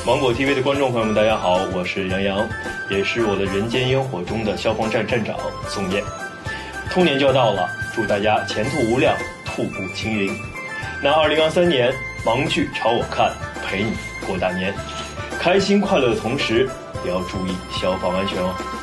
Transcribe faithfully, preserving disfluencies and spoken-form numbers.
芒果 T V 的观众朋友们，大家好，我是杨洋，也是我的人间烟火中的消防站站长宋燕。兔年就要到了，祝大家前途无量，兔步青云。那二零二三年，盲剧朝我看，陪你过大年，开心快乐的同时，也要注意消防安全哦。